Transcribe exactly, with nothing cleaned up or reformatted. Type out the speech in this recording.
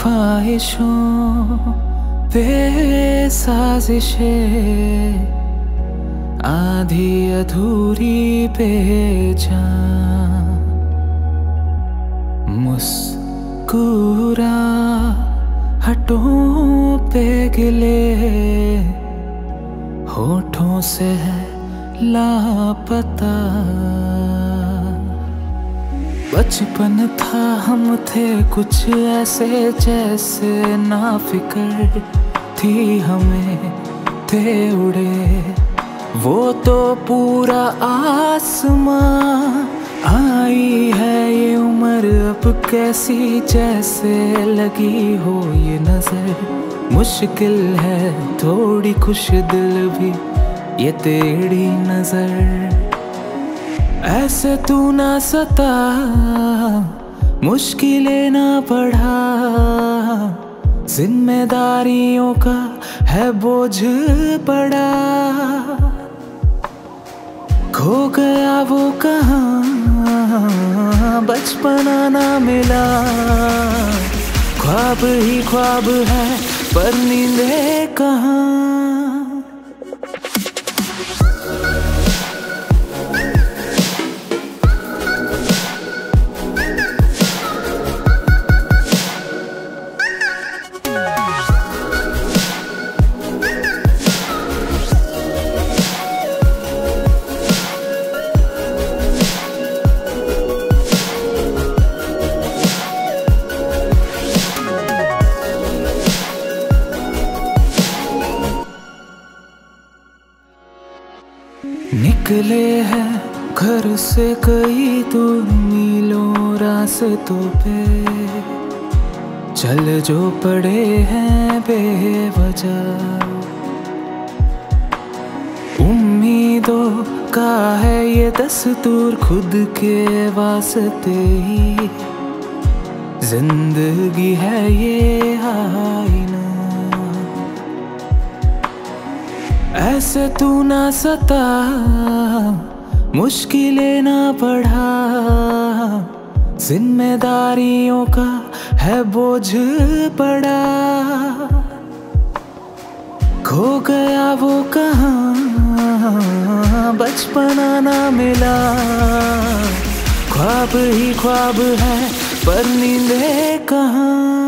ख्वाहिशों पे साजिशें आधी अधूरी बेजान मुस्कुराहटों पे गिले होठों से है लापता। बचपन था हम थे कुछ ऐसे जैसे ना फिक्र थी हमें थे उड़े वो तो पूरा आसमां। आई है ये उम्र अब कैसी जैसे लगी हो ये नजर। मुश्किल है थोड़ी खुश दिल भी ये तेरी नजर। ऐसे तू ना सता मुश्किलें ना बढ़ा जिम्मेदारियों का है बोझ बड़ा। खो गया वो कहाँ बचपना ना मिला। ख्वाब ही ख्वाब है पर नींदे कहाँ। निकले हैं घर से कई दूर मीलों रास्तों पे चल जो पड़े हैं बेवजह। उम्मीदों का है ये दस्तूर खुद के वास्ते ही जिंदगी है ये आईना। ऐसे तू ना सता मुश्किलें ना बढ़ा जिम्मेदारियों का है बोझ बड़ा। खो गया वो कहाँ बचपना ना मिला। ख्वाब ही ख्वाब है पर नींदे कहाँ।